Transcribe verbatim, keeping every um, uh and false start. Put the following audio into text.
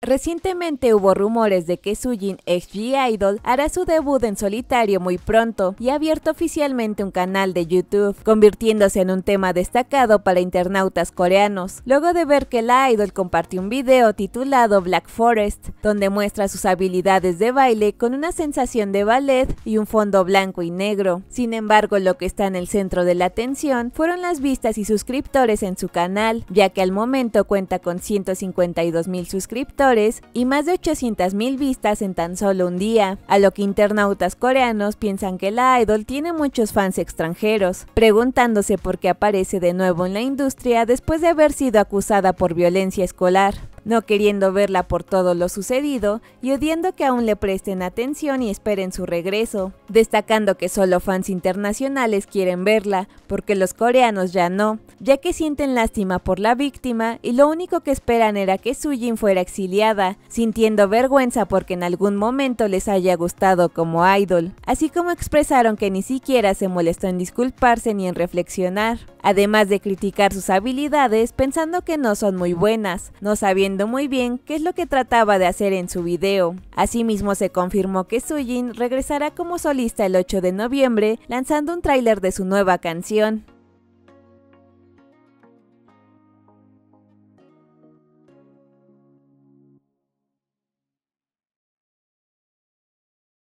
Recientemente hubo rumores de que Sujin, ex G-Idol, hará su debut en solitario muy pronto y ha abierto oficialmente un canal de YouTube, convirtiéndose en un tema destacado para internautas coreanos, luego de ver que la idol compartió un video titulado Black Forest, donde muestra sus habilidades de baile con una sensación de ballet y un fondo blanco y negro. Sin embargo, lo que está en el centro de la atención fueron las vistas y suscriptores en su canal, ya que al momento cuenta con ciento cincuenta y dos mil suscriptores y más de ochocientas mil vistas en tan solo un día, a lo que internautas coreanos piensan que la idol tiene muchos fans extranjeros, preguntándose por qué aparece de nuevo en la industria después de haber sido acusada por violencia escolar, no queriendo verla por todo lo sucedido y odiando que aún le presten atención y esperen su regreso, destacando que solo fans internacionales quieren verla, porque los coreanos ya no, ya que sienten lástima por la víctima y lo único que esperan era que Sujin fuera exiliada, sintiendo vergüenza porque en algún momento les haya gustado como idol, así como expresaron que ni siquiera se molestó en disculparse ni en reflexionar, además de criticar sus habilidades pensando que no son muy buenas, no sabiendo muy bien qué es lo que trataba de hacer en su video. Asimismo se confirmó que Sujin regresará como solista el ocho de noviembre lanzando un tráiler de su nueva canción.